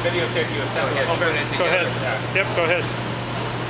videotape you assemble. Go ahead. Yeah. Yep, go ahead.